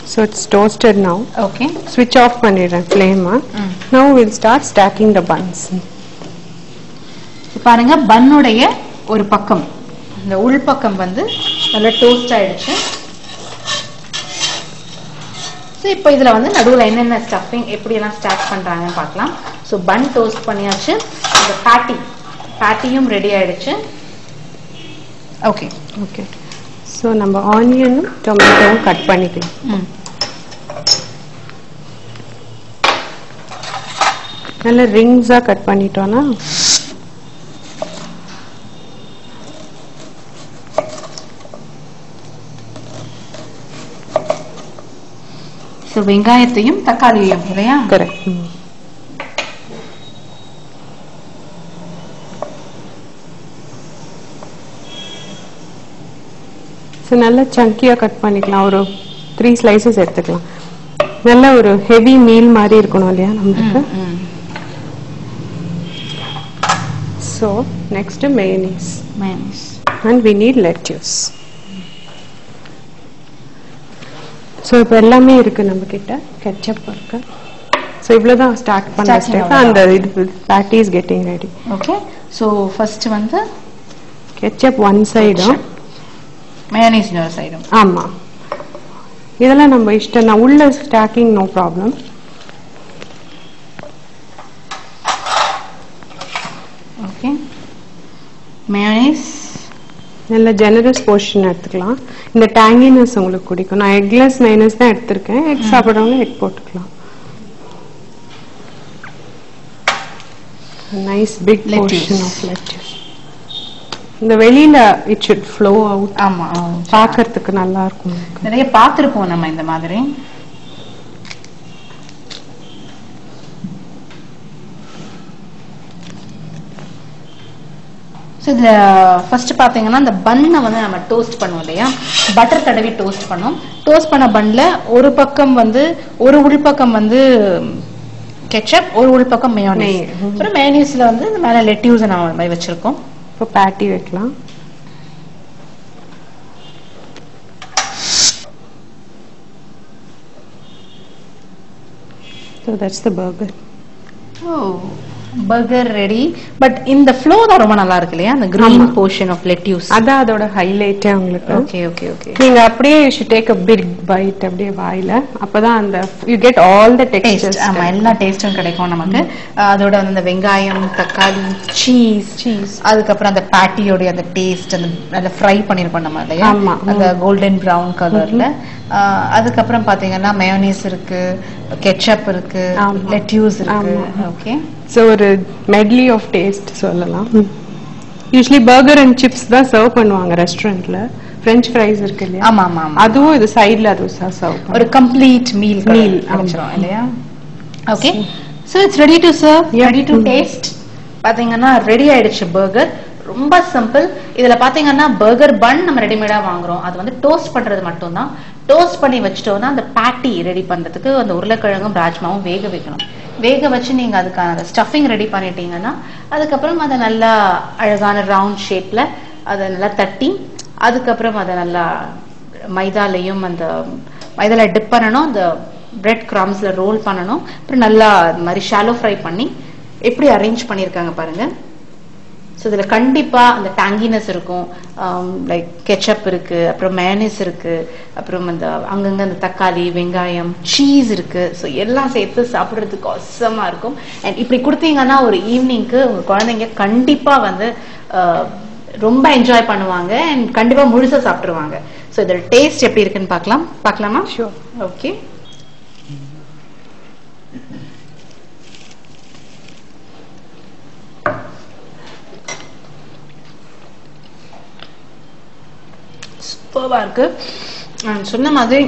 So it's toasted now. Okay. Switch off பண்ணிடுறேன் flame. Now we'll start stacking the buns. பாருங்க பன்னுடைய ஒரு பக்கம் இந்த உள் பக்கம் வந்து நல்லா டோஸ்ட் ஆயிடுச்சு. ஸோ இப்போ இதில் வந்து நடுவில் என்னென்ன ஸ்டஃபிங் எப்படியெல்லாம் ஸ்டாக் பண்ணுறாங்கன்னு பார்க்கலாம். ஸோ பன் டோஸ்ட் பண்ணியாச்சு. இந்த பேட்டியும் ரெடி ஆயிடுச்சு. Okay okay. ஸோ நம்ம ஆனியனும் டொமேட்டோவும் கட் பண்ணிக்கலாம். நல்ல ரிங்ஸாக கட் பண்ணிட்டோன்னா ஸோ வெங்காயத்தையும் தக்காளியையும் இல்லையா? கரெக்ட். ஸோ நல்லா சங்கியாக கட் பண்ணிக்கலாம். ஒரு 3 slices எடுத்துக்கலாம். நல்ல ஒரு ஹெவி மீல் மாதிரி இருக்கணும் இல்லையா நம்மளுக்கு. So next mayonnaise and we need lettuce. So இப்போ எல்லாமே இருக்கு நம்ம கிட்ட. கெச்சப் இருக்கு. ஸோ இவ்வளோதான் ஸ்டார்ட் பண்ண ஸ்டெப். அந்த இது patty is getting ready. Okay. So first வந்து கெச்சப் ஒன் சைடும் மயோனைஸ் இன்னொரு சைடும். ஆமாம். இதெல்லாம் நம்ம இஷ்டம். நான் உள்ள stacking no problem. Okay. Mayonnaise நல்ல ஜெனரஸ் போர்ஷன் எடுத்துக்கலாம். இந்த டேங்கினஸ் உங்களுக்கு பிடிக்கும். நான் எக்லெஸ் மைனஸ் தான் எடுத்திருக்கேன். எக் சாப்பிட்றவங்க எக் போட்டுக்கலாம். Nice big portion of lettuce. இந்த வெளியில இட் ஷுட் ஃப்ளோ அவுட். ஆமா, பார்க்கறதுக்கு நல்லா இருக்கும். நிறைய பார்த்துருப்போம் நம்ம இந்த மாதிரி. ஸோ இதில் ஃபர்ஸ்ட் பார்த்தீங்கன்னா இந்த பன்னை வந்து நம்ம டோஸ்ட் பண்ணுவோம் இல்லையா? பட்டர் தடவி டோஸ்ட் பண்ணோம். டோஸ்ட் பண்ண பன்னில் ஒரு பக்கம் வந்து ஒரு உள்பக்கம் வந்து கெச்சப், ஒரு உள்பக்கம் மேயோனீஸ். அப்புறம் மேயோனீஸில் வந்து இந்த மேலே லெட்யூஸை நம்ம மாதிரி வச்சுருக்கோம். இப்போ பேட்டி வைக்கலாம். So that's the burger. Oh. Burger ready. But இந்த ஃப்ளோ தான் ரொம்ப நல்லா இருக்கு இல்லையா? அந்த கிரீன் போர்ஷன் ஆஃப் லெட்யூஸ் அதான் அதோட ஹைலைட்டே உங்களுக்கு. Okay okay okay. நீங்க அப்படியே you should take a big bite அப்படியே வாயில. அப்பதான் அந்த you get all the textures. ஆமா, எல்லா டேஸ்டும் கிடைக்கும் நமக்கு. அதோட அந்த வெங்காயம், தக்காளி, சீஸ், அதுக்கப்புறம் அந்த பேட்டியோட அந்த டேஸ்ட், அந்த நல்ல ஃப்ரை பண்ணிருப்போம் நம்ம இல்லையா? அந்த கோல்டன் பிரவுன் கலர்ல. அதுக்கப்புறம் பாத்தீங்கன்னா மயோனீஸ் இருக்கு, கெச்சப் இருக்கு, லெட்யூஸ் இருக்கு. ஓகே. ஸோ ஒரு மெட்லி ஆஃப் டேஸ்ட் சொல்லலாம். யூஸ்வலி பர்கர் அண்ட் சிப்ஸ் தான் சர்வ் பண்ணுவாங்க ரெஸ்டாரண்ட்ல. ஃப்ரெஞ்ச் ஃப்ரைஸ் இருக்கு இல்லையா? ஆமா ஆமா. அதுவும் இது சைடுல அதுவும் சர்வ் பண்ணுவோம். ஒரு கம்ப்ளீட் மீல் அமைச்சிரும் இல்லையா? Okay. So it's ready to serve, ready to taste. பாத்தீங்கன்னா ரெடி ஆயிடுச்சு பர்கர். ரொம்ப சிம்பிள். இதுல பாத்தீங்கன்னா பர்கர் பன் நம்ம ரெடிமேடா வாங்குறோம். அது வந்து டோஸ்ட் பண்றது மட்டும் தான். டோஸ்ட் பண்ணி வச்சுட்டோம்னா அந்த பேட்டி ரெடி பண்றதுக்கு அந்த உருளைக்கிழங்கும் ராஜ்மாவும் வேக வைக்கணும். வேக வச்சு நீங்க அதுக்கான ஸ்டஃபிங் ரெடி பண்ணிட்டீங்கன்னா அதுக்கப்புறம் அதை நல்லா அழகான ரவுண்ட் ஷேப்ல அதை நல்லா தட்டி அதுக்கப்புறம் அதை நல்லா மைதாலையும் அந்த மைதால டிப் பண்ணணும். அந்த பிரெட் கிரம்ஸ்ல ரோல் பண்ணணும். அப்புறம் நல்லா இந்த மாதிரி ஷாலோ ஃப்ரை பண்ணி எப்படி அரேஞ்ச் பண்ணியிருக்காங்க பாருங்க. ஸோ இதில் கண்டிப்பாக அந்த டேங்கினஸ் இருக்கும். லைக் கெச்சப் இருக்கு, அப்புறம் மேயோனீஸ் இருக்கு, அப்புறம் அந்த அங்கங்கே அந்த தக்காளி, வெங்காயம், சீஸ் இருக்கு. ஸோ எல்லாம் சேர்த்து சாப்பிட்றதுக்கு அவசரமா இருக்கும். அண்ட் இப்படி கொடுத்தீங்கன்னா ஒரு ஈவினிங்க்கு உங்க குழந்தைங்க கண்டிப்பாக வந்து ரொம்ப என்ஜாய் பண்ணுவாங்க அண்ட் கண்டிப்பாக முழுசாக சாப்பிட்ருவாங்க. ஸோ இதோட டேஸ்ட் எப்படி இருக்குன்னு பார்க்கலாமா? ஷூர். ஓகே. சூப்பரா இருக்கு. சொன்ன மாதிரி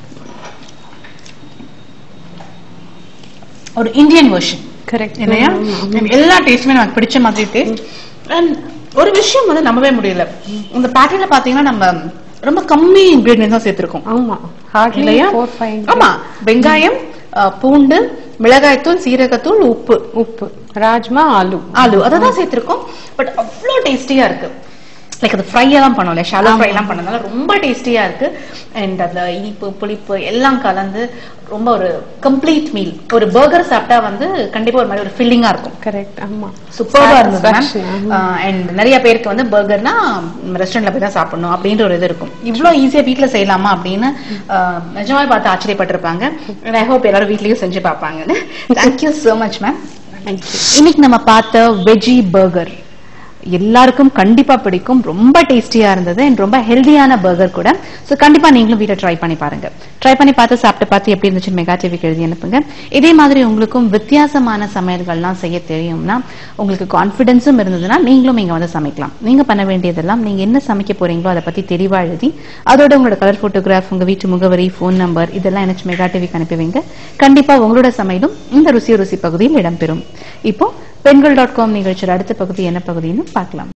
ஒரு இந்தியன் வெர்ஷன். கரெக்ட் இல்லையா? எல்லா டேஸ்டுமே நமக்கு பிடிச்ச மாதிரி டேஸ்ட். அண்ட் ஒரு விஷயம் வந்து நம்பவே முடியல. இந்த பேட்டர்ல பாத்தீங்கன்னா நம்ம ரொம்ப கம்மி இன்கிரீடியன்ஸ் தான் சேர்த்திருக்கோம். ஆமா, இல்லையா? ஆமா, வெங்காயம், பூண்டு, மிளகாய்த்தூள், சீரகத்தூள், உப்பு, ராஜ்மா, ஆலு அததான் சேர்த்திருக்கோம். பட் அவ்வளோ டேஸ்டியா இருக்கு. லைக் அது ஃப்ரை எல்லாம் பண்ணோம்ல, ஷாலோ ஃப்ரை எல்லாம் பண்ணனால ரொம்ப டேஸ்டியா இருக்கு. அண்ட் அதுல இனிப்பு புளிப்பு எல்லாம் கலந்து ரொம்ப ஒரு கம்ப்ளீட் மீல். ஒரு பர்கர் சாப்பிட்டா வந்து கண்டிப்பா ஒரு மாதிரி ஒரு ஃபில்லிங்கா இருக்கும். கரெக்ட். ஆமா, சூப்பரா இருந்தது. அண்ட் நிறைய பேருக்கு வந்து பர்கர்னா ரெஸ்டாரண்ட்ல போய் தான் சாப்பிடணும் அப்படின்ற ஒரு இது இருக்கும். இவ்வளவு ஈஸியா வீட்டுல செய்யலாமா அப்படின்னு நிஜமாவே பார்த்து ஆச்சரியப்பட்டிருப்பாங்க. ஐ ஹோப் எல்லாரும் வீட்லயும் செஞ்சு பார்ப்பாங்கன்னு. Thank you so much ma'am. இன்னைக்கு நம்ம பார்த்த வெஜ்ஜி பர்கர் எல்லாருக்கும் கண்டிப்பா பிடிக்கும். ரொம்ப டேஸ்டியா இருந்தது அண்ட் ரொம்ப ஹெல்தியான பர்கர் கூட. சோ கண்டிப்பா நீங்களும் வீட்டை ட்ரை பண்ணி பாருங்க. ட்ரை பண்ணி பார்த்து சாப்பிட்டு பார்த்து எப்படி இருந்துச்சு மெகா டிவிக்கு எழுதி அனுப்புங்க. இதே மாதிரி உங்களுக்கும் வித்தியாசமான சமையல்கள்லாம் செய்ய தெரியும்னா, உங்களுக்கு கான்பிடன்ஸும் இருந்ததுன்னா நீங்களும் இங்க வந்து சமைக்கலாம். நீங்க பண்ண வேண்டியதெல்லாம் நீங்க என்ன சமைக்க போறீங்களோ அதை பத்தி தெளிவா எழுதி அதோட உங்களோட கலர் போட்டோகிராஃப், உங்க வீட்டு முகவரி, போன் நம்பர் இதெல்லாம் எனக்கு மெகா டிவிக்கு அனுப்புவீங்க. கண்டிப்பா உங்களோட சமையலும் இந்த ருசி பகுதியில் இடம்பெறும். இப்போ பெண்கள்.com நிகழ்ச்சியோட அடுத்த பகுதி என்ன பகுதின்னு பார்க்கலாம்.